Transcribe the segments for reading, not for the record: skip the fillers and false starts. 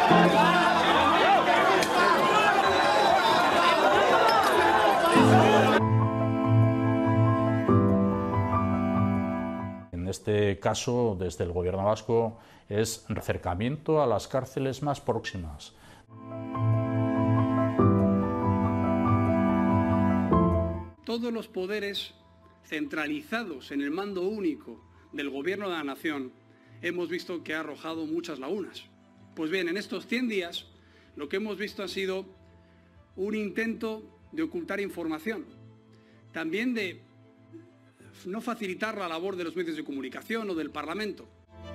En este caso, desde el Gobierno vasco, es acercamiento a las cárceles más próximas. Todos los poderes centralizados en el mando único del Gobierno de la Nación hemos visto que ha arrojado muchas lagunas. Pues bien, en estos 100 días lo que hemos visto ha sido un intento de ocultar información, también de no facilitar la labor de los medios de comunicación o del Parlamento.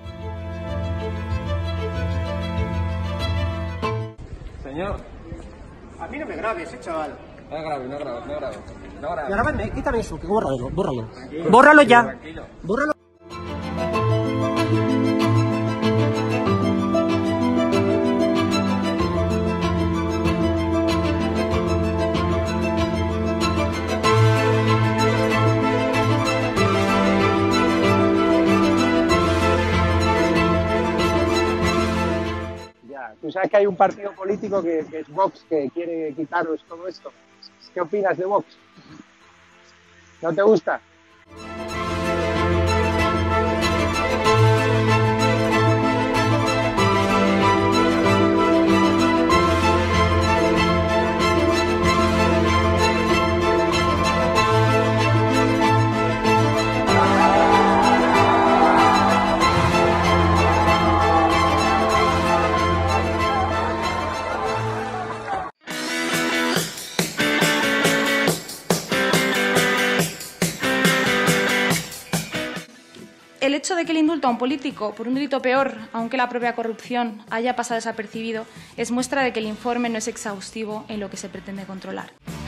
Señor. A mí no me grabes, chaval. No grabes. Grábame, quítame eso, que bórralo. Bórralo ya. Tranquilo. Bórralo. Tú sabes que hay un partido político que es Vox, que quiere quitaros todo esto. ¿Qué opinas de Vox? ¿No te gusta? El hecho de que el indulto a un político por un delito peor, aunque la propia corrupción, haya pasado desapercibido, es muestra de que el informe no es exhaustivo en lo que se pretende controlar.